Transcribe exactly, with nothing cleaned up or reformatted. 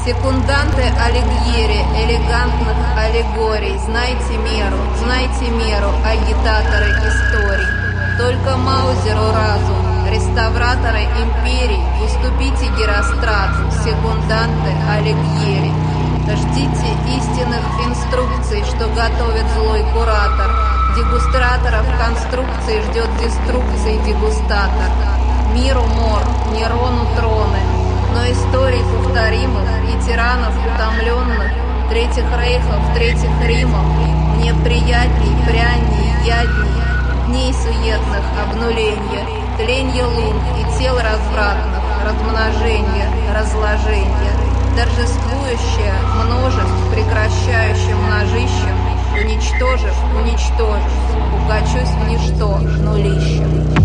Секунданты Алигьери, элегантных аллегорий, знайте меру, знайте меру, агитаторы историй. Только Маузеру разум, реставраторы империй, уступите Герострату, секунданты Алигьери. Ждите истинных инструкций, что готовит злой куратор. Дегустраторов конструкции ждет деструкции дегустатор. Миру мор, Нерону троны, но историй повторимых и тиранов утомленных, третьих рейхов, третьих римов, мне приятней, пряней, ядней, дней суетных обнуленья, тленья лун и тел развратных, размноженья, разложенья, торжествующее множеств, прекращающим множищем, уничтожив, уничтожив, укачусь в ничто, нулищем.